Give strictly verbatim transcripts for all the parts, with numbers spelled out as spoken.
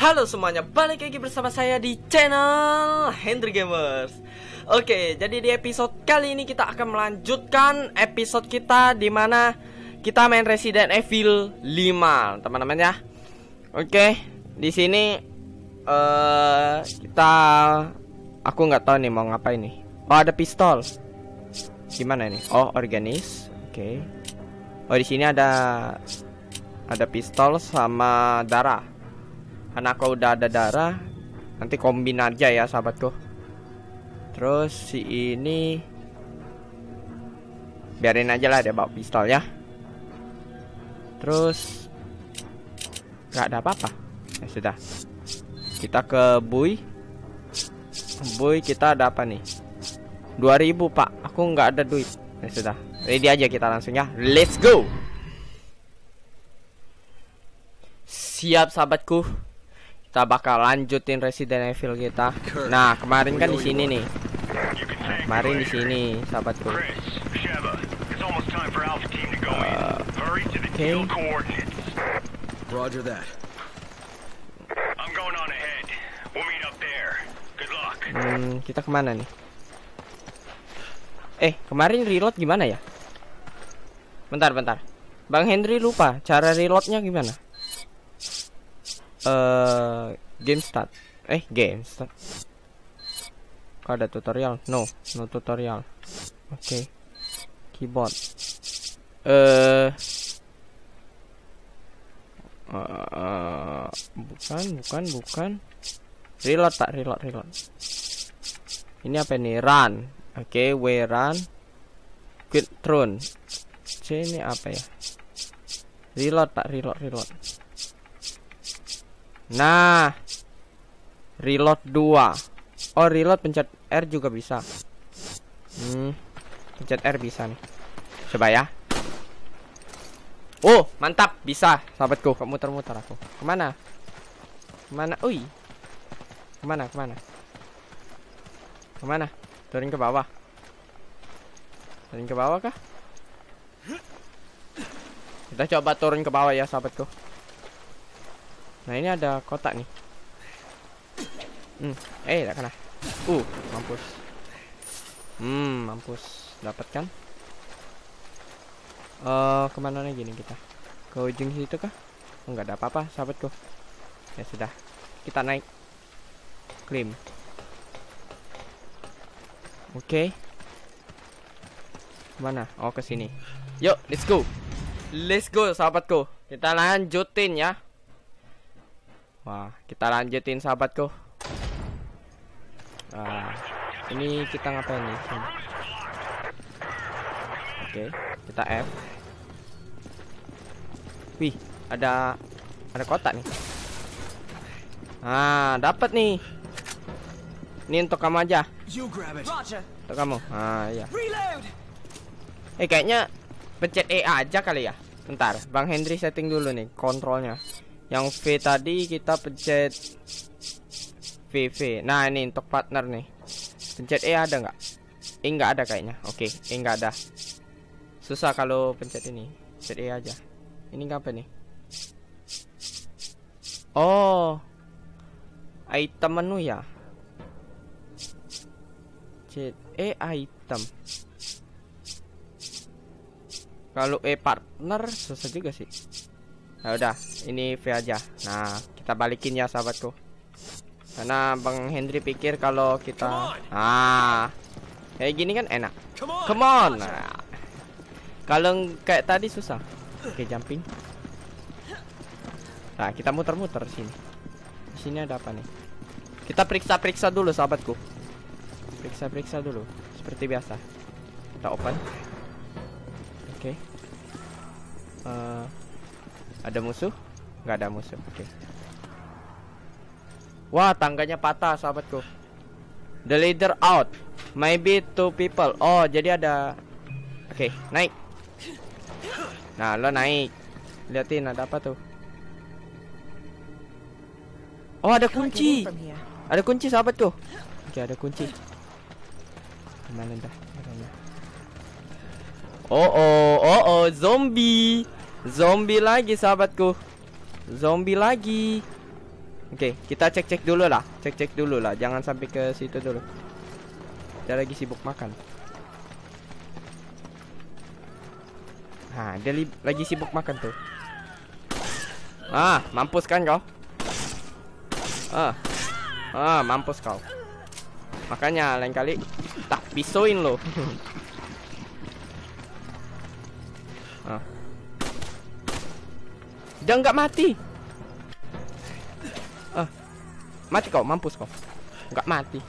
Halo semuanya, balik lagi bersama saya di channel Hendry Gamers. Oke, jadi di episode kali ini kita akan melanjutkan episode kita di mana kita main Resident Evil lima, teman-teman ya. Oke, di sini uh, kita aku nggak tahu nih mau ngapain nih. Oh, ada pistol. Gimana nih? Oh, organis. Oke. Oh, di sini ada ada pistol sama darah. Karena aku udah ada darah, nanti kombin aja ya sahabatku. Terus si ini biarin aja lah dia bawa pistol ya. Terus nggak ada apa-apa. Ya sudah. Kita ke Buy. Buy kita ada apa nih? dua ribu pak. Aku nggak ada duit. Ya sudah. Ready aja kita langsung ya. Let's go. Siap sahabatku. Kita bakal lanjutin Resident Evil kita. Nah, kemarin kan di sini nih. Nah, kemarin di sini, sahabatku. Uh, Oke. Okay. Roger that. Hmm, kita kemana nih? Eh, kemarin reload gimana ya? Bentar, bentar. Bang Hendry lupa cara reloadnya gimana? Uh, game start. Eh, game start. Kok ada tutorial? No, no tutorial. Oke. Okay. Keyboard. Eh, uh, uh, bukan, bukan, bukan. Reload tak, reload, reload. Ini apa nih? Run. Oke, okay, W run. Quit run. C ini apa ya? Reload tak, reload, reload. Nah, reload dua. Oh, reload pencet R juga bisa. Hmm, pencet R bisa nih. Coba ya. Oh, mantap, bisa, sahabatku. Kok muter-muter aku? Kemana? Kemana? Ui, kemana? Kemana? Kemana? Turun ke bawah. Turun ke bawah kah? Kita coba turun ke bawah ya, sahabatku. Nah, ini ada kotak nih. Hmm, eh, tak kena. Uh, mampus. Hmm, mampus. Dapat kan? Eh, uh, kemana lagi nih kita? Ke ujung situ kah? Oh, nggak ada apa-apa, sahabatku. Ya sudah, kita naik. Klaim. Oke. Okay. Kemana? Oh, ke sini. Yuk, let's go. Let's go, sahabatku. Kita lanjutin ya. Wah, kita lanjutin sahabatku. Nah, ini kita ngapain nih? Oke, okay, kita F. Wih, ada ada kotak nih. Ah, dapat nih. Ini untuk kamu aja. Untuk kamu. Ah, iya. Eh, kayaknya pencet E aja kali ya. Bentar, Bang Hendry setting dulu nih kontrolnya. Yang V tadi kita pencet V V. Nah, ini untuk partner nih. Pencet E ada nggak? E nggak ada kayaknya. Oke, E nggak ada. Susah kalau pencet ini. Pencet E aja. Ini apa nih? Oh, item menu ya. Pencet E item. Kalau E partner susah juga sih. Nah, udah, ini V aja. Nah, kita balikin ya sahabatku. Karena Bang Hendry pikir kalau kita ah kayak gini kan enak. Come on. Nah, kalau kayak tadi susah. Oke, jumping. Nah, kita muter-muter sini. Di sini ada apa nih? Kita periksa-periksa dulu sahabatku. Periksa-periksa dulu seperti biasa. Kita open. Oke. Uh, Ada musuh? Nggak ada musuh. Oke. Okay. Wah, tangganya patah, sahabatku. The leader out. Maybe two people. Oh, jadi ada. Oke, okay, naik. Nah, lo naik. Liatin ada apa tuh? Oh, ada kunci. Ada kunci, sahabatku. Oke, okay, ada kunci. Mana dah? Oh, oh, oh, oh, zombie. Zombie lagi sahabatku. Zombie lagi. Oke, kita cek-cek dulu lah. Cek-cek dulu lah. Jangan sampai ke situ dulu. Dia lagi sibuk makan. Nah, dia lagi sibuk makan tuh. Ah, mampus kan kau? Ah, ah, mampus kau. Makanya lain kali tak pisauin lo. Ah. Dia nggak mati. Ah, mati kau, mampus kau. Nggak mati.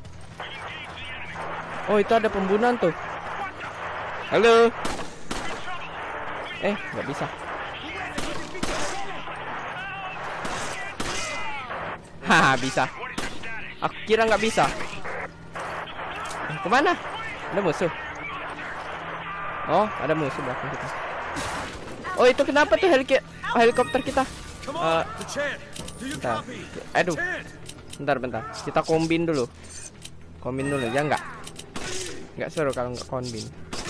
Oh, itu ada pembunuhan tuh. Halo. Eh, nggak bisa. Haha, bisa. Aku kira nggak bisa. Eh, kemana? Ada musuh. Oh, ada musuh belakang kita. Oh, itu kenapa tuh helik helikopter kita? Uh, bentar. Aduh. Bentar, bentar. Kita kombin dulu. Kombin dulu, ya nggak? Nggak seru kalau nggak kombin.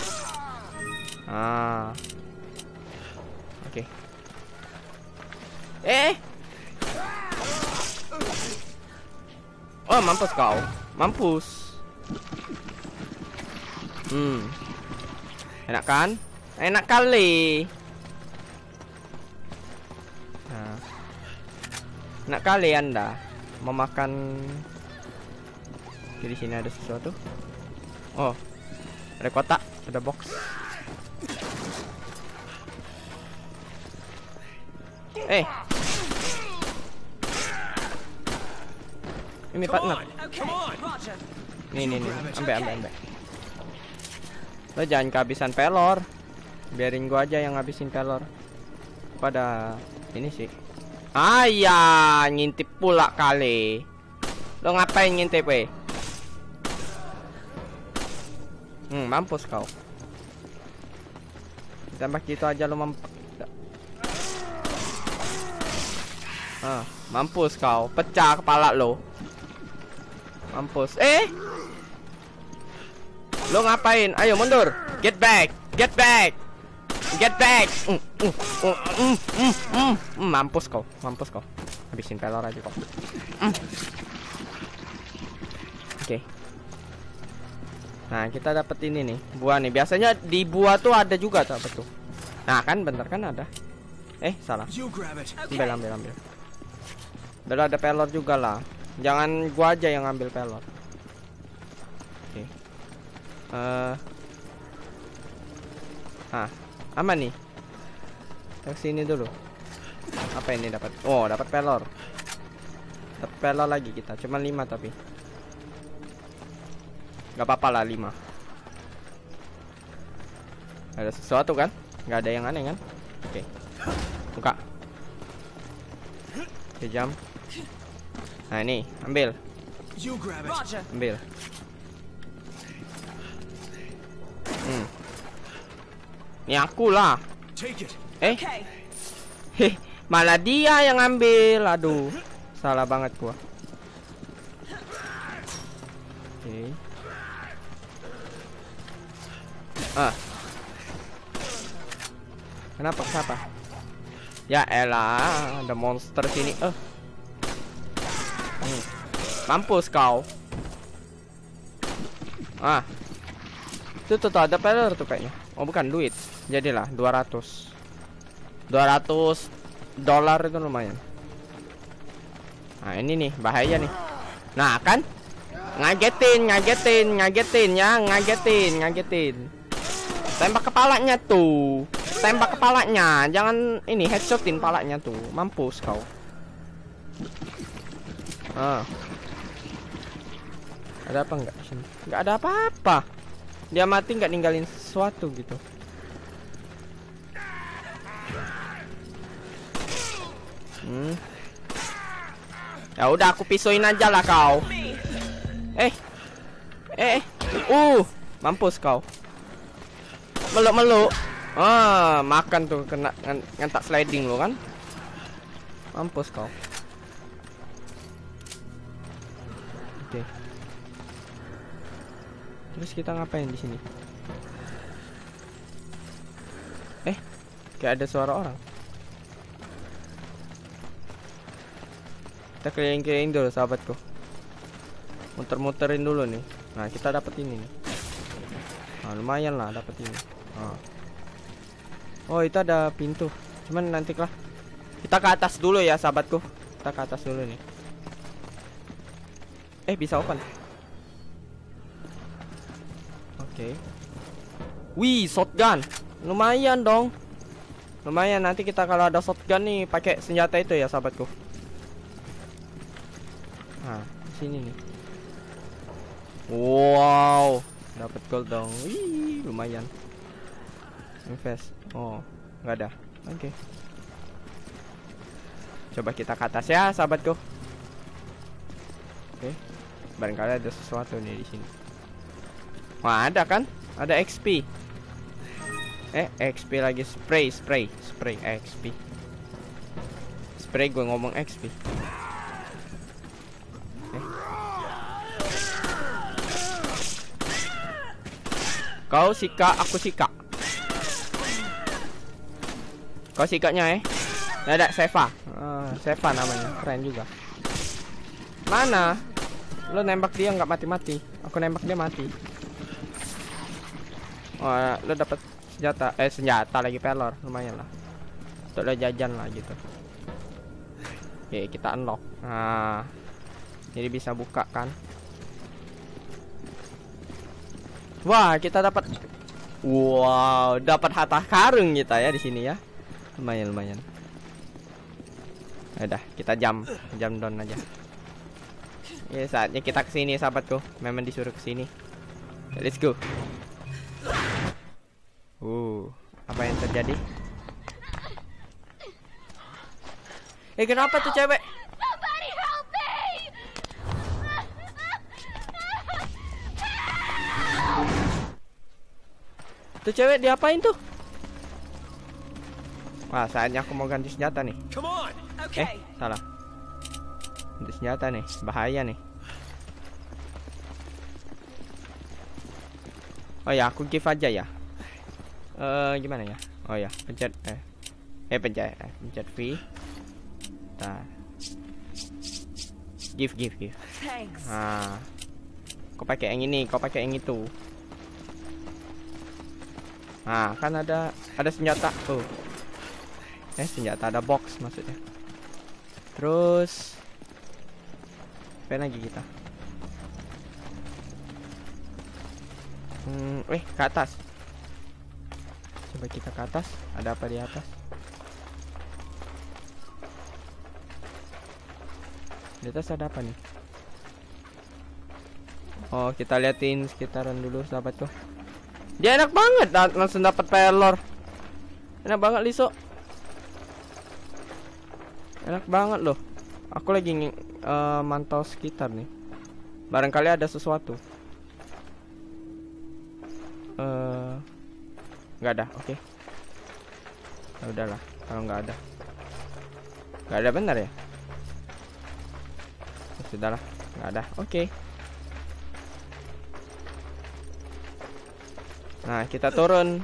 Ah. Oke. Okay. Eh. Oh, mampus kau. Mampus. Hmm. Enak kan? Enak kali. Nah. Enak kali Anda memakan. Di sini ada sesuatu. Oh. Ada kotak, ada box. Eh. Ini partner. Nih nih nih, ambil ambil ambil. Lo jangan kehabisan pelor. Biarin gua aja yang ngabisin pelor. Pada ini sih. Ayah, ngintip pula kali. Lo ngapain ngintip, eh? Hmm, mampus kau. Tembak gitu aja lo mampu. Ah, mampus kau. Pecah kepala lo. Mampus. Eh, lo ngapain? Ayo mundur. Get back. Get back. Get back. Mm, mm, mm, mm, mm, mm. Mampus kau. Mampus kau. Habisin pelor aja kau. Mm. Oke. Okay. Nah, kita dapat ini nih. Buah nih. Biasanya di buah tuh ada juga tuh, betul. Nah, kan bentar kan ada. Eh, salah. Ambil, ambil, ambil. Udah ada pelor juga lah. Jangan gua aja yang ngambil pelor. Oke. Okay. Uh. Ah, aman nih. Ke sini dulu. Apa ini dapat? Oh, dapat pelor. Dapat pelor lagi kita. Cuma lima tapi. Gak apa-apa lah lima. Ada sesuatu kan? Gak ada yang aneh kan? Oke. Okay. Buka. Oke, jam. Nah ini, ambil. Ambil. Hmm. Ini aku lah. Eh, heh, malah dia yang ambil. Aduh, salah banget gua. Oke. Okay. Ah. Kenapa? Kenapa? Ya elah, ada monster sini. Eh. Hmm. Mampus kau. Ah. Tuh tuh, tuh ada pelor tuh kayaknya. Oh bukan, duit. Jadilah dua ratus. dua ratus dolar itu lumayan. Nah, ini nih bahaya nih. Nah, kan? Ngagetin, ngagetin, ngagetin ya, ngagetin, ngagetin. Tembak kepalanya tuh. Tembak kepalanya. Jangan ini headshotin kepalanya tuh. Mampus kau. Ah. Ada apa enggak di sini? Enggak ada apa-apa. Dia mati nggak ninggalin sesuatu gitu. Hmm. Ya udah aku pisauin aja lah kau. Eh. Eh. Uh, mampus kau. Meluk-meluk. Ah, makan tuh kena ngentak sliding lo kan. Mampus kau. Oke. Okay. Terus kita ngapain di sini? Eh, kayak ada suara orang. Kita keliling-keliling dulu sahabatku. Muter-muterin dulu nih. Nah, kita dapat ini nih. Nah, lumayan lah dapat ini. Nah. Oh, itu ada pintu. Cuman nanti lah. Kita ke atas dulu ya, sahabatku. Kita ke atas dulu nih. Eh, bisa open. Oke. Okay. Wih, shotgun. Lumayan dong. Lumayan, nanti kita kalau ada shotgun nih pakai senjata itu ya, sahabatku. Nah, sini nih. Wow, dapat gold dong. Wih, lumayan. Invest. Oh, nggak ada. Oke. Okay. Coba kita ke atas ya, sahabatku. Oke. Okay. Barangkali ada sesuatu nih di sini. Wah, ada kan? Ada X P. Eh, X P lagi. Spray, spray, spray X P. Spray, gue ngomong X P. Eh. Kau sika, aku sika. Kau sikanya eh? Ada Seva. Uh, Seva namanya, keren juga. Mana? Lo nembak dia nggak mati-mati. Aku nembak dia mati. Oh, lo dapat senjata, eh senjata lagi pelor, lumayan lah. Untuk lo jajan lah gitu. Oke, kita unlock. Nah, jadi bisa buka kan? Wah, kita dapat. Wow, dapat harta karun kita ya di sini ya. Lumayan, lumayan. Udah, kita jam, jam down aja. Ya, saatnya kita kesini, sahabatku. Memang disuruh kesini. Let's go. Uh, apa yang terjadi? Eh, kenapa tuh cewek? Tuh cewek diapain tuh? Wah, saatnya aku mau ganti senjata nih. Eh, salah. Ganti senjata nih, bahaya nih. Oh ya, aku give aja ya. Eh, uh, gimana ya? Oh ya, pencet eh eh pencet eh, pencet V. Nah. Give, give, give. Nah. Kau pakai yang ini, kau pakai yang itu. Nah, kan ada ada senjata tuh. Eh, senjata ada box maksudnya. Terus apa lagi kita? Hmm, eh ke atas. Coba kita ke atas. Ada apa di atas? Di atas ada apa nih? Oh, kita liatin sekitaran dulu, sahabatku. Dia enak banget, langsung dapat pelor. Enak banget, Liso. Enak banget loh. Aku lagi uh, mantau sekitar nih. Barangkali ada sesuatu. Uh, nggak ada, oke. Okay. Ya udahlah, kalau nggak ada, nggak ada benar ya. Ya, sudahlah, nggak ada, oke. Okay. Nah, kita turun.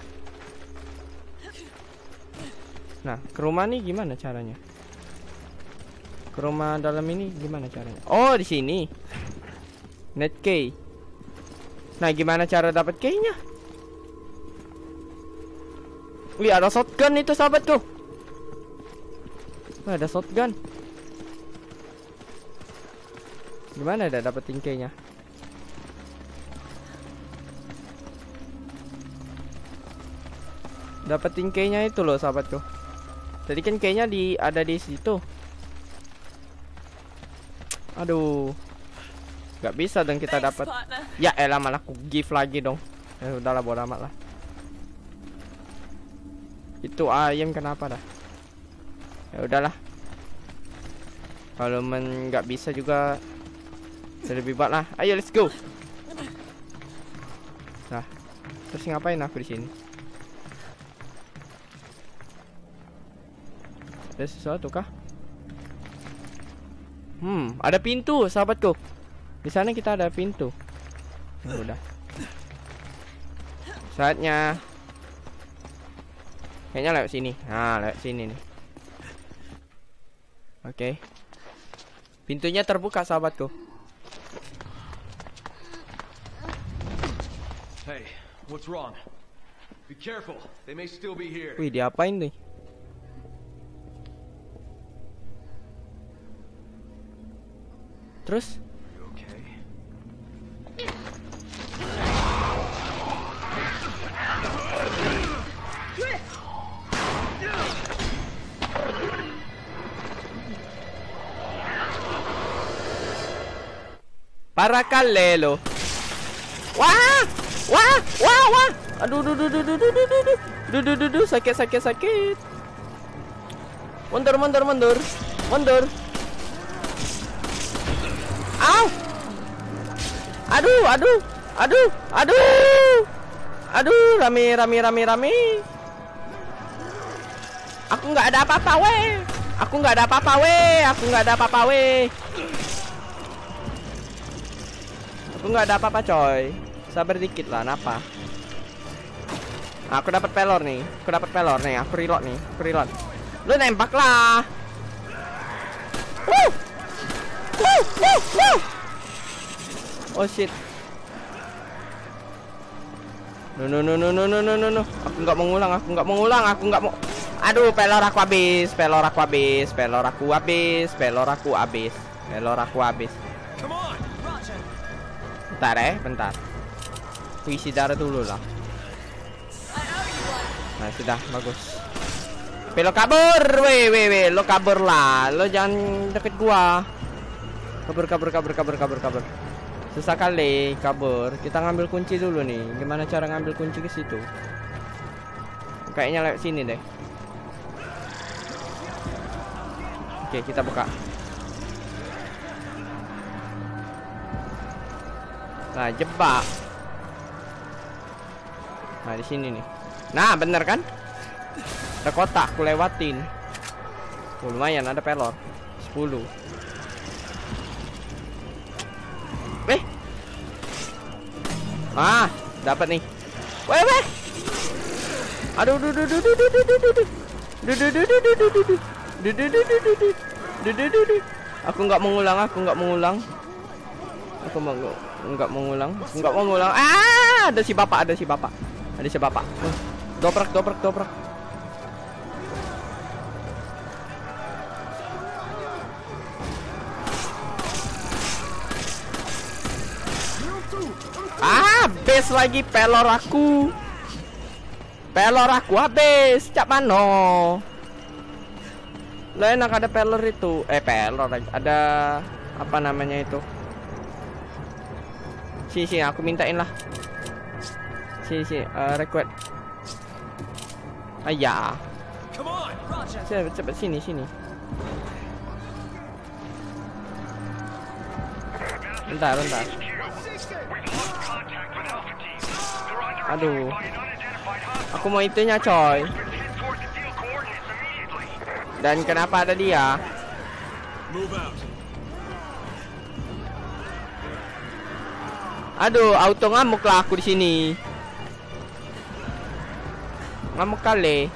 Nah, ke rumah nih gimana caranya? Ke rumah dalam ini gimana caranya? Oh, di sini. Net key. Nah, gimana cara dapat key-nya? Wih, ada shotgun itu, sahabatku. Wah, ada shotgun. Gimana ada dapetin key-nya? Dapetin key-nya itu loh, sahabatku. Tadi kan key-nya di ada di situ. Aduh, nggak bisa dong kita dapat. Ya elah, malah aku give lagi dong. Ya udahlah, bodo amat lah. Itu ayam kenapa dah? Ya udahlah. Kalau men nggak bisa juga lebih baik lah. Ayo let's go. Nah, terus ngapain aku di sini? Ada sesuatu kah? Hmm, ada pintu, sahabatku. Di sana kita ada pintu. Ya udah. Saatnya. Kayaknya lewat sini. Nah, lewat sini nih. Oke. Okay. Pintunya terbuka, sahabatku. Hey, what's wrong? Be careful. They may still be here. Wih, diapain nih? Terus? You okay? Para kalelo. Wah! Wah! Wah! Wah! Aduh, duh, duh, duh, duh, duh, duh, duh, duh, duh, duh, duh, duh, sakit, sakit, sakit. Mundur, mundur, mundur, mundur. Au! Aduh, aduh, aduh, aduh, aduh, rame, rame, rame, rame. Aku nggak ada apa-apa, weh. Aku nggak ada apa-apa, weh. Aku nggak ada apa-apa, weh. Aku nggak ada apa-apa, coy. Sabar dikit lah, napa? Aku dapat pelor nih. Aku dapat pelor nih. Aku reload nih. Aku reload. Lu nembak lah. Wuh. Wuh, wuh, wuh. Oh shit. No no no no no no no no no. Aku nggak mau ngulang. Aku nggak mau ngulang. Aku nggak mau. Aduh, pelor aku habis. Pelor aku habis. Pelor aku habis. Pelor aku habis. Pelor aku habis. Bentar eh, bentar. Aku isi darah dulu lah. Nah, sudah bagus. Lo kabur, weh, weh, weh, lo kabur lah, lo jangan deket gua. Kabur, kabur, kabur, kabur, kabur, kabur. Susah kali kabur. Kita ngambil kunci dulu nih. Gimana cara ngambil kunci ke situ? Kayaknya lewat sini deh. Oke, kita buka. Nah, jebak. Nah, di sini nih. Nah, bener kan? Ada kotak, aku lewatin. Oh, lumayan, ada pelor sepuluh. Eh. Ah, dapat nih. Weh, weh. Aduh, duh, duh, duh, duh, duh, duh, duh, duh, duh. Duh, duh, duh, duh, duh, duh, duh, duh. Duh, duh, duh, duh, duh, duh. Duh, duh, duh, duh. Aku nggak mengulang, aku nggak mengulang. Aku mau nggak mengulang, nggak mau mengulang. Ah, ada si bapak, ada si bapak, ada si bapak. Dobrak, dobrak, dobrak. Ah, habis lagi pelor aku. Pelor aku habis. Cak mano. Lo enak ada pelor itu. Eh, pelor ada apa namanya itu? Sini, sini, aku mintain lah. Sini, sini, uh, request. Ayah. Cepet, cepet, sini, sini. Bentar, bentar. Aduh. Aku mau itunya, coy. Dan kenapa ada dia? Aduh, auto ngamuk lah aku di sini. Ngamuk kali.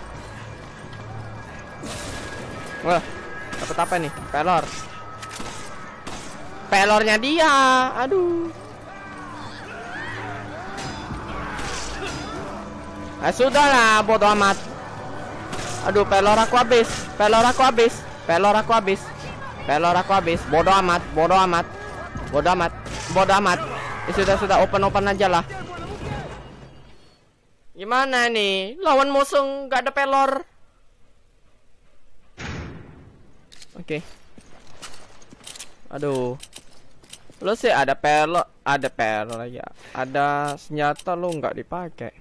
Wah, dapat apa nih? Pelor. Pelornya dia. Aduh. Ah, sudahlah, bodo amat. Aduh, pelor aku habis. Pelor aku habis. Pelor aku habis. Pelor aku habis. Bodo amat, bodo amat. Bodo amat. Bodo amat. Ya, sudah sudah open-open aja lah. Gimana nih? Lawan musuh nggak ada pelor. Oke. Okay. Aduh. Lo sih ada pelor, ada pelor ya. Ada senjata lo nggak dipakai.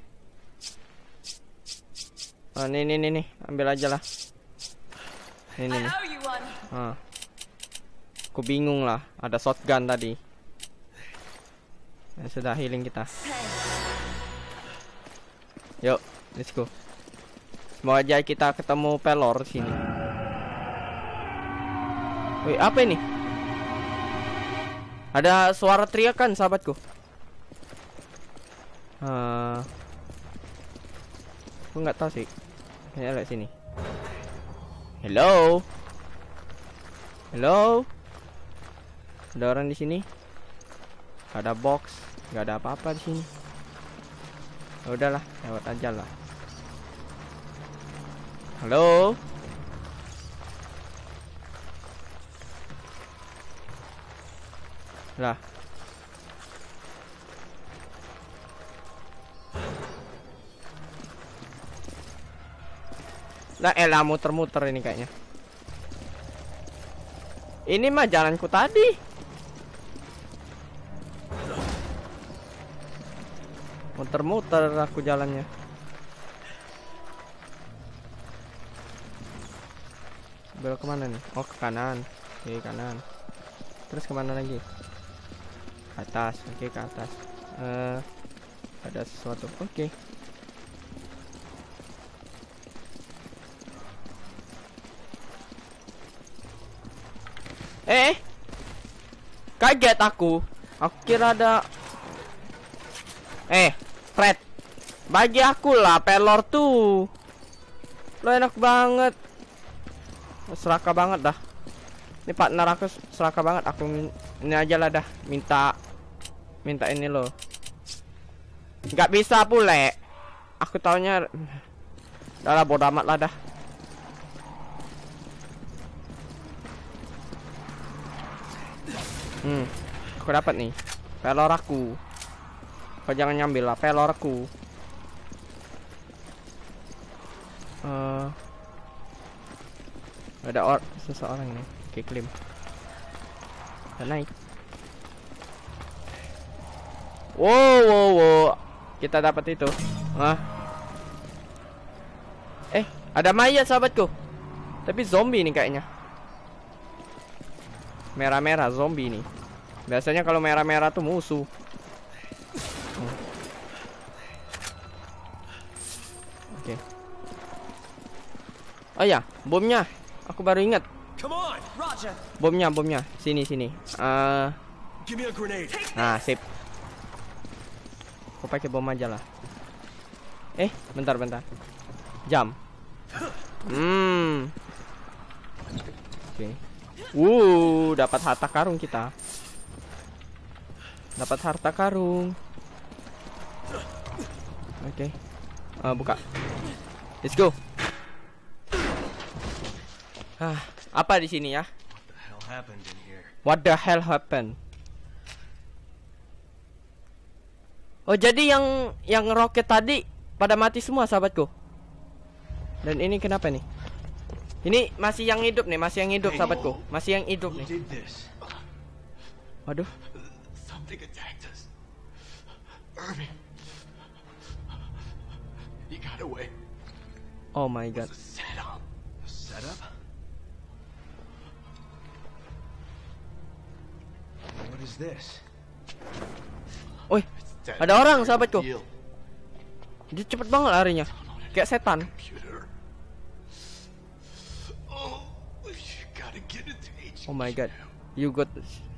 Oh, nih nih nih nih, ambil aja lah. Ini nih. Ah. Aku bingung lah, ada shotgun tadi. Ya, sudah healing kita. Yuk, let's go. Semoga aja kita ketemu pelor sini. Wih, apa ini? Ada suara teriakan, sahabatku. Uh, aku nggak tahu sih. Kayaknya lihat sini. Hello, hello. Ada orang di sini. Gak ada box, gak ada apa-apa di sini. Ya udahlah, lewat aja lah. Halo. Lah. Lah elah muter-muter ini kayaknya. Ini mah jalanku tadi. Muter-muter aku jalannya. Belok kemana nih? Oh ke kanan. Oke kanan. Terus kemana lagi? Ke atas. Oke ke atas. Uh, ada sesuatu. Oke. Eh, kaget aku. Aku kira ada. Eh, Fred, bagi aku lah pelor tuh. Lo enak banget. Serakah banget dah. Ini partner aku serakah banget. Aku ini aja lah dah. Minta, minta ini lo. Nggak bisa pule. Aku taunya. Dah lah bodo amat lah dah. Hmm, aku dapat nih pelor aku. Kau jangan nyambil lah pelor aku. Uh, ada or seseorang ini. Oke, klaim. Dan naik. Wow, wow, wow. Kita dapat itu. Ah. Eh, ada mayat sahabatku. Tapi zombie nih kayaknya. Merah-merah zombie nih. Biasanya kalau merah-merah tuh musuh. Hmm. Oke. Okay. Oh ya, bomnya. Aku baru ingat. Bomnya, bomnya. Sini, sini. Uh... Nah, sip. Aku pakai bom aja lah. Eh, bentar, bentar. Jam. Hmm. Oke. Okay. Uh, dapat harta karung kita. Dapat harta karung. Oke. Okay. Uh, buka. Let's go. Ah, apa di sini ya? What the hell happened? Oh, jadi yang yang roket tadi pada mati semua sahabatku. Dan ini kenapa nih? Ini masih yang hidup nih, masih yang hidup sahabatku, masih yang hidup nih. Waduh. Oh my god. Woi, ada orang sahabatku. Dia cepet banget larinya, kayak setan. Oh my god, you got.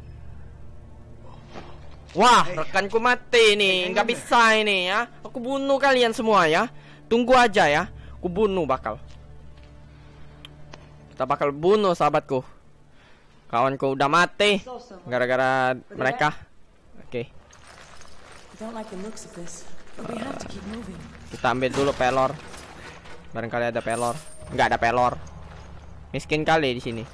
Wah, rekanku mati nih, nggak bisa ini ya. Aku bunuh kalian semua ya. Tunggu aja ya, aku bunuh bakal. Kita bakal bunuh sahabatku. Kawanku udah mati gara-gara mereka. Oke. Kita ambil dulu pelor. Barangkali ada pelor. Nggak ada pelor. Miskin kali di sini.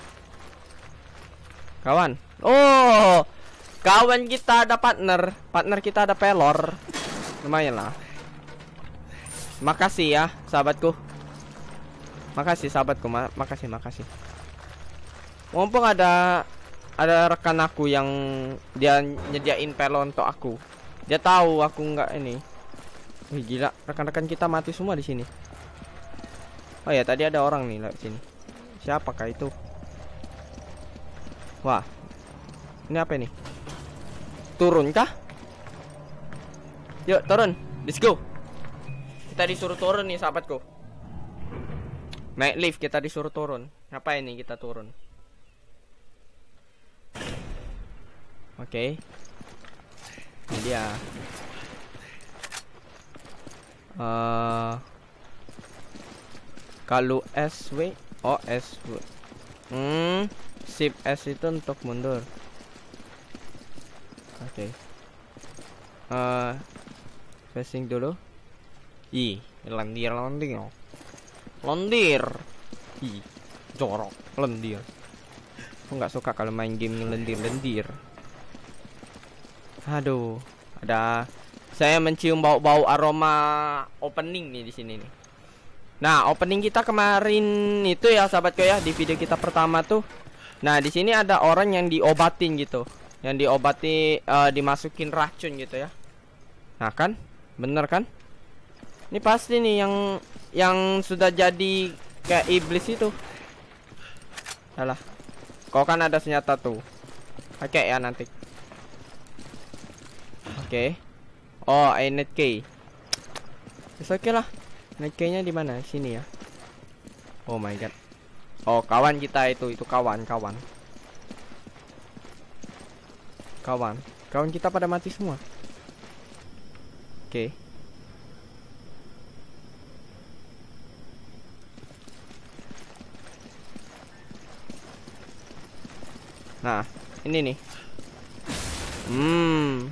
Kawan. Oh, kawan kita ada partner. Partner kita ada pelor. Lumayan lah. Makasih ya, sahabatku. Makasih sahabatku. Ma makasih, makasih. Mumpung ada ada rekan aku yang dia nyediain pelor untuk aku. Dia tahu aku nggak ini. Wih, gila, rekan-rekan kita mati semua di sini. Oh ya, tadi ada orang nih lewat sini. Siapakah itu? Wah, ini apa ini? Turun kah? Yuk turun, let's go. Kita disuruh turun nih sahabatku. Naik lift kita disuruh turun. Ngapain nih kita turun? Oke, okay. Ini dia. Uh, kalau S W, oh S W. Hmm. Shift S itu untuk mundur. Oke. Okay. Uh, Facing dulu. Ih, lendir lendir. Lendir. Ih, jorok, lendir. Aku nggak suka kalau main game lendir-lendir. Aduh, ada. Saya mencium bau-bau aroma opening nih di sini nih. Nah, opening kita kemarin itu ya sahabatku ya, di video kita pertama tuh. Nah, di sini ada orang yang diobatin gitu. Yang diobati uh, dimasukin racun gitu ya. Nah, kan? Bener kan? Ini pasti nih yang yang sudah jadi kayak iblis itu. Alah. Kau kan ada senjata tuh. Pakai ya nanti. Oke. Okay. Oh, I need key. Oke okay lah. Need key-nya di mana? Sini ya. Oh my god. Oh, kawan kita itu, itu kawan, kawan. Kawan. Kawan kita pada mati semua. Oke. Okay. Nah, ini nih. Hmm.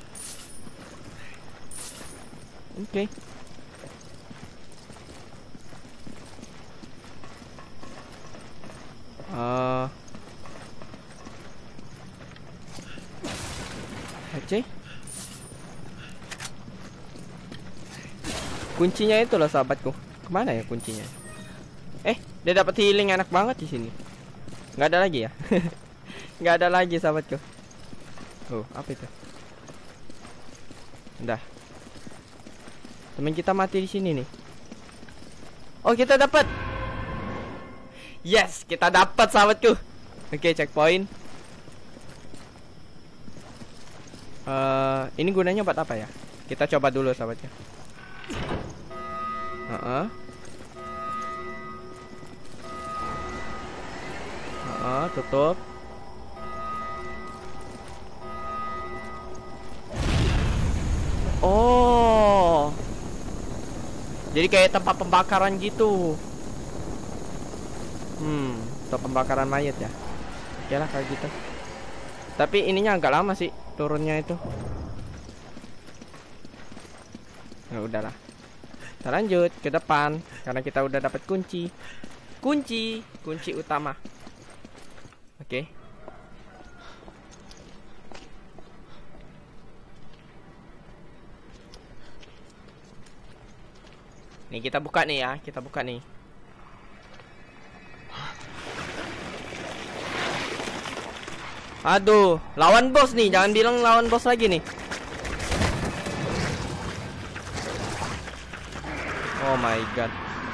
Oke. Okay. Uh. Oke. Kuncinya itu loh sahabatku. Kemana ya kuncinya? Eh, dia dapat healing enak banget di sini. Nggak ada lagi ya? Nggak ada lagi sahabatku. Oh, apa itu? Udah. Teman kita mati di sini nih. Oh, kita dapat. Yes, kita dapat sahabatku. Oke, checkpoint. Uh, ini gunanya buat apa ya? Kita coba dulu sahabatnya. Uh-uh. Uh-uh, tutup. Oh. Jadi kayak tempat pembakaran gitu. Hmm, tempat pembakaran mayat ya. Oke lah kayak gitu. Tapi ininya agak lama sih turunnya itu. Ya udahlah. Kita lanjut ke depan karena kita udah dapat kunci. Kunci, kunci utama. Oke. Nih kita buka nih ya, kita buka nih. Aduh, lawan bos nih, jangan bilang lawan bos lagi nih. Oh my god.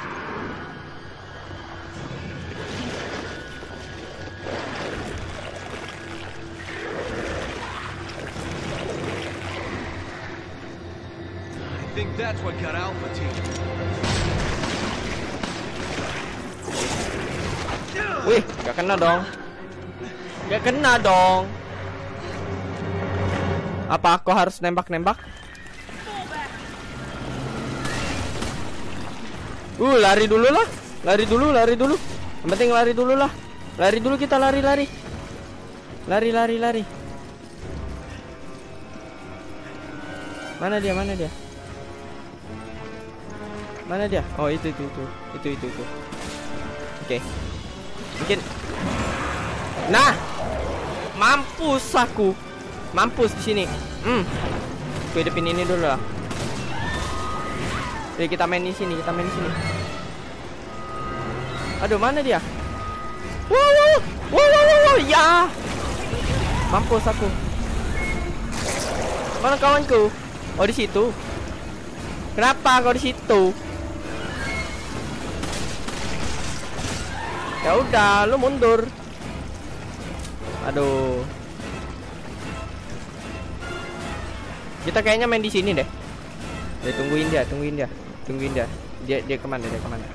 I think that's what got Alpha Team. Wih, gak kena dong. Gak kena dong. Apa aku harus nembak-nembak? Uh, lari dulu lah. Lari dulu, lari dulu. Yang penting lari dulu lah. Lari dulu kita, lari-lari. Lari-lari, lari. Mana dia, mana dia? Mana dia? Oh, itu, itu, itu. Itu, itu, itu. Oke. Okay. Mungkin. Nah, mampus aku, mampus di sini. Hmm, aku hidupin ini dulu lah. Jadi kita main di sini, kita main di sini. Aduh, mana dia? Wow, wow, wow, wow, wow, ya. Mampus aku. Mana kawanku? Oh, di situ. Kenapa kau di situ? Ya udah, lu mundur. Aduh. Kita kayaknya main di sini deh. Ya, tungguin dia, tungguin dia, tungguin dia. Dia dia kemana? Dia kemana?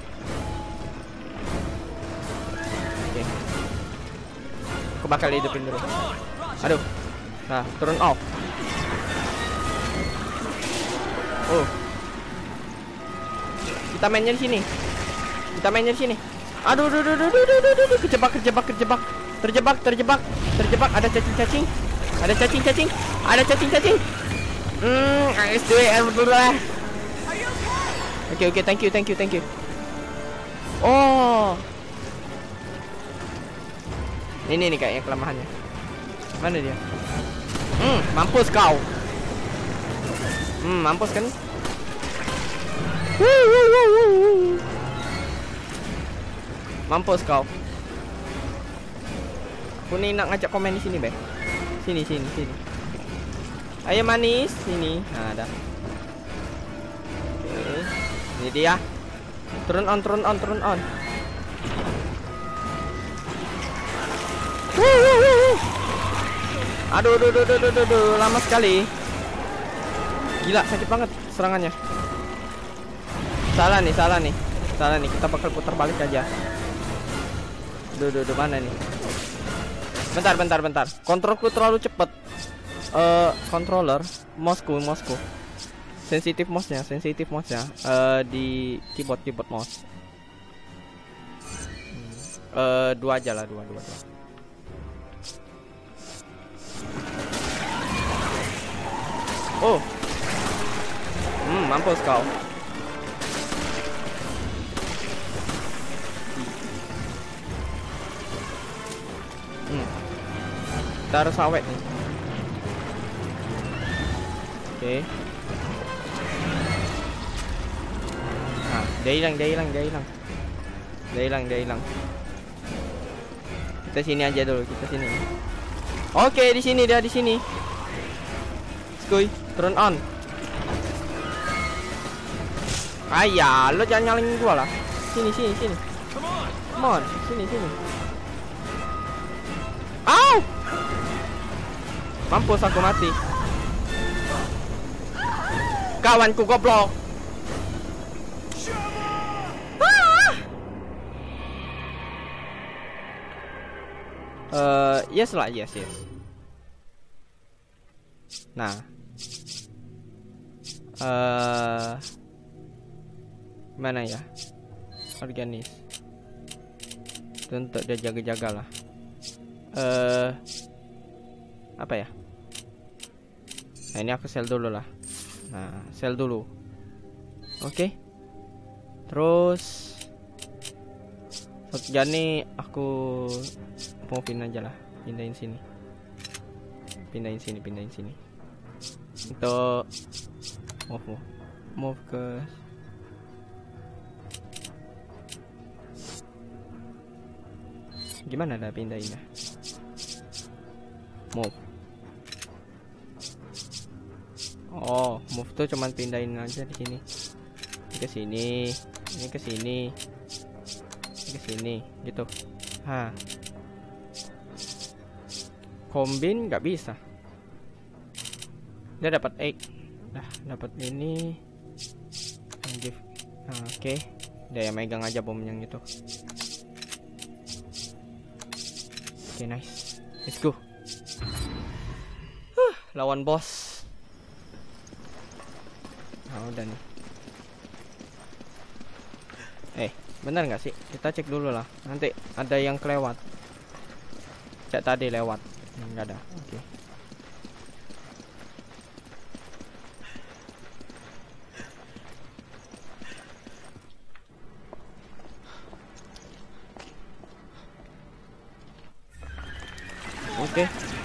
Oke. Aku bakal hidupin dulu. Aduh. Nah, turun off. Oh. Kita mainnya di sini. Kita mainnya di sini. Aduh, aduh, aduh, aduh, aduh, aduh, aduh, kejebak, kejebak, kejebak, terjebak, terjebak, terjebak. Ada cacing-cacing, Ada cacing-cacing. Ada cacing-cacing. Hmm, S D R betul lah. Oke, oke, thank you, thank you, thank you. Oh. Ini nih kayaknya kelemahannya. Mana dia? Hmm, mampus kau. Hmm, mampus kan? Mampus kau. Aku nih nak ngajak komen di sini, Be. Sini, sini, sini. Ayo manis, sini. Nah, ada. Oke. Ini dia. Turun on, turun on, turun on. Aduh, aduh, aduh, aduh, aduh, aduh, lama sekali. Gila, sakit banget serangannya. Salah nih, salah nih, salah nih. Kita bakal putar balik aja. Duh, duh, duh, mana nih? Bentar, bentar, bentar. Kontrolku terlalu cepet. Uh, controller, mouseku, mouseku. Sensitif mouse-nya, sensitif mouse-nya. Uh, di keyboard, keyboard mouse. Uh, dua aja lah, dua, dua, dua. Oh, hmm, mampus kau. Hmm, kita harus awet nih. Oke. Nah, dia hilang, dia hilang, dia hilang, dia hilang, dia hilang. Kita sini aja dulu, kita sini. Oke, di sini dia, di sini. Skuy, turn on. Ayah, lo jangan nyalin gua lah. Sini, sini, sini. Come on, sini, sini. Au! Mampus aku mati. Kawanku goblok. Ah! Uh, yes lah, yes, yes. Nah. Uh, mana ya? Organis. Tentu dia jaga-jaga lah. Uh, apa ya? Nah, ini aku sel dulu lah. Nah, sel dulu. Oke. Okay. Terus shotgun nih aku mau pindah aja lah. Pindahin sini. Pindahin sini, pindahin sini. Untuk move, move, move ke gimana dah pindahinnya? Move. Oh, move tuh cuman pindahin aja di sini. Ini ke sini, ini ke sini, ini ke sini, gitu. Ha. Kombin nggak bisa. Dia dapat egg. Dah, dapat ini. Nah, oke. Okay. Dia yang megang aja bom yang itu. Oke, okay, nice. Let's go. Huh, lawan bos. Nah, udah nih. Eh, benar nggak sih? Kita cek dulu lah. Nanti ada yang kelewat. Cek tadi lewat. Nggak ada. Oke. Okay. Oke. Okay.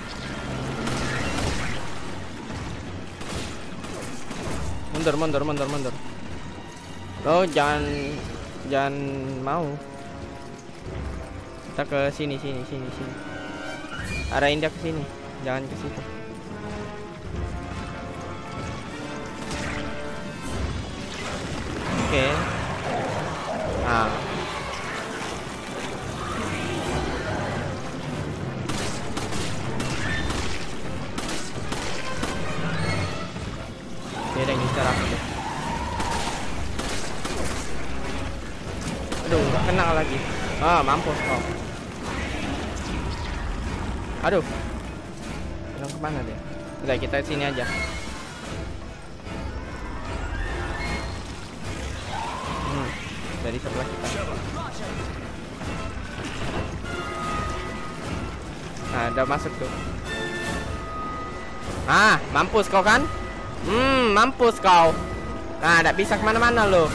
Mundur, mundur, mundur, mundur. Oh, jangan, jangan mau. Kita ke sini, sini, sini, sini. Arahin dia ke sini, jangan ke situ. Oke. Okay. Nah. Dia yang ngincar aku tuh. Aduh, nggak kena lagi. Ah, mampus kau. Aduh. Bilang kemana dia? Udah, kita sini aja. Hmm, dari sebelah kita. Nah, udah masuk tuh. Ah, mampus kau kan? Hmm, mampus kau. Nah, tidak bisa kemana-mana lo.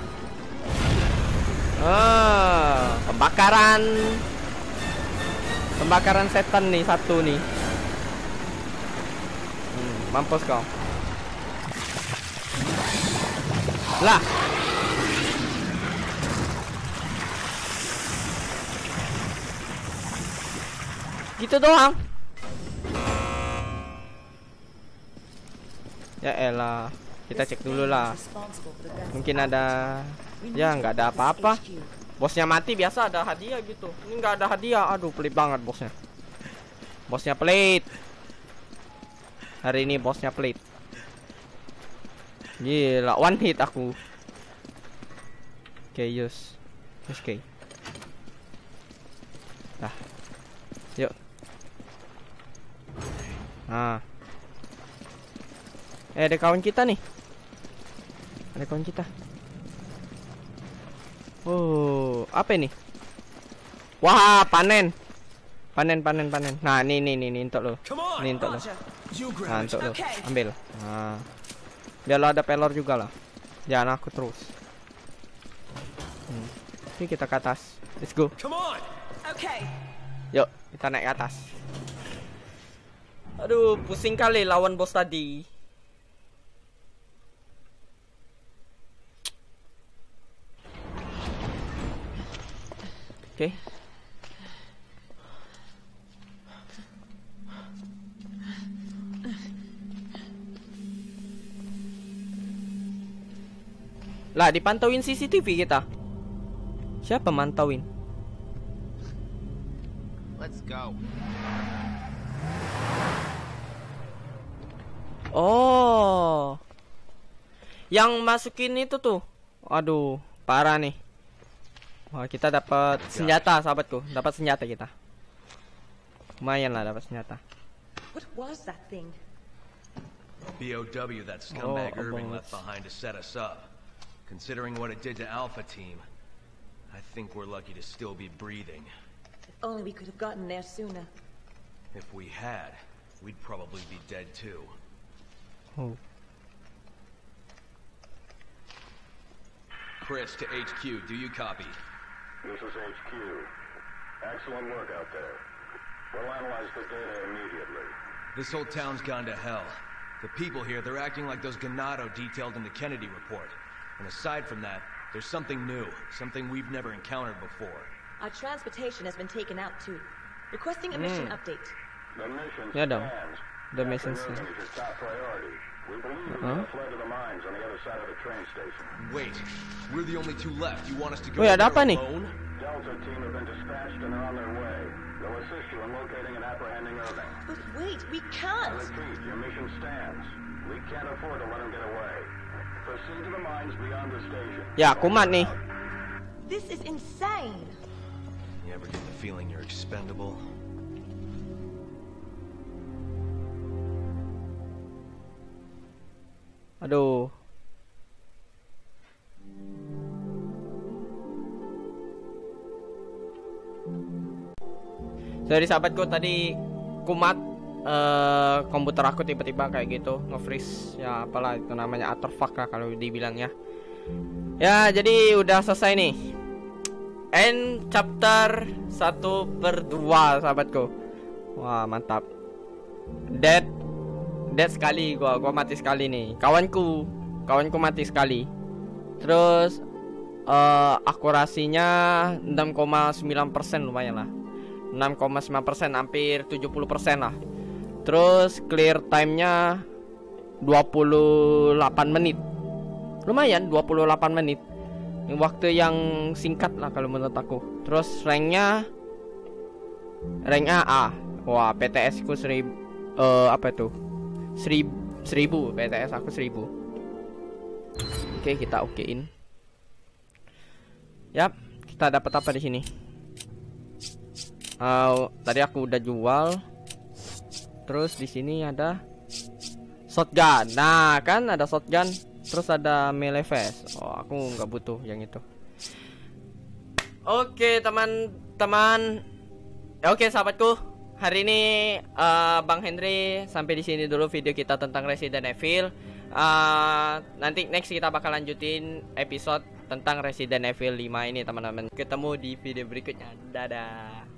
Oh, pembakaran. Pembakaran setan nih satu nih. Hmm, mampus kau. Lah. Gitu doang. Ya elah, kita cek dulu lah. Mungkin ada, ya nggak ada apa-apa. Bosnya mati biasa ada hadiah gitu. Ini nggak ada hadiah. Aduh, pelit banget bosnya. Bosnya pelit. Hari ini bosnya pelit. Gila, one hit aku. Oke, yus. Oke. Nah, yuk. Nah. Eh, ada kawan kita nih. Ada kawan kita. Oh, apa ini? Wah, panen. Panen, panen, panen. Nah, nih, nih, nih, nih untuk lo. Ini untuk lo. Nah, untuk lo. Ambil. Nah. Biar lo ada pelor juga lah. Jangan aku terus. Hmm. Ini kita ke atas. Let's go. Yuk, kita naik ke atas. Aduh, pusing kali lawan bos tadi. Oke. Okay. Lah, dipantauin C C T V kita. Siapa mantauin? Let's go. Oh. Yang masukin itu tuh. Aduh, parah nih. Wah, kita dapat senjata, sahabatku. Dapat senjata kita. Lumayan lah dapat senjata. What was that thing? B O W that scumbag Oh, Irving bullets. left behind to set us up. Considering what it did to Alpha Team, I think we're lucky to still be breathing. If only we could have gotten there sooner. If we had, we'd probably be dead too. Oh. Chris to H Q, do you copy? This is H Q. Excellent work out there. We'll analyze the data immediately. This whole town's gone to hell. The people here, they're acting like those Ganado detailed in the Kennedy report. And aside from that, there's something new, something we've never encountered before. Our transportation has been taken out too. Requesting a mission update. The mission Ya dong. stands. The mission Captain stands. Irving is your top priority. We believe you Huh? have fled to the mines on the other side of the train station. Wait, we're the only two left. You want us to go Wih, ada there apa nih? alone? Delta team have been dispatched and are on their way. They'll assist you in locating and apprehending Irving. But wait, we I can't! repeat, your mission stands. We can't afford to let him get away. Proceed to the mines beyond the station. Ya, kumat nih. This is insane! You ever get the feeling you're expendable? Aduh. Dari sahabatku tadi kumat, eh, komputer aku tiba-tiba kayak gitu nge-freeze. Ya apalah itu namanya, afterfuck lah kalau dibilang ya. Ya jadi udah selesai nih. End chapter satu per dua sahabatku. Wah mantap. Dead Dead sekali gua, gua mati sekali nih. Kawanku, kawanku mati sekali. Terus uh, akurasinya enam koma sembilan persen, lumayan lah. enam koma sembilan persen, hampir tujuh puluh persen lah. Terus clear time-nya dua puluh delapan menit. Lumayan dua puluh delapan menit. Ini waktu yang singkat lah kalau menurut aku. Terus rank-nya rank A A. Wah, P T S ku seribu uh, apa itu? Seribu, seribu P T S aku seribu. Oke, kita okein. Yap, kita dapat apa di sini? Uh, tadi aku udah jual. Terus di sini ada shotgun. Nah, kan ada shotgun. Terus ada melee vest. Oh, aku nggak butuh yang itu. Oke, teman-teman. Oke, sahabatku. hari ini uh, Bang Henry sampai di sini dulu video kita tentang Resident Evil. Uh, nanti next kita bakal lanjutin episode tentang Resident Evil lima ini teman-teman. Ketemu di video berikutnya. Dadah.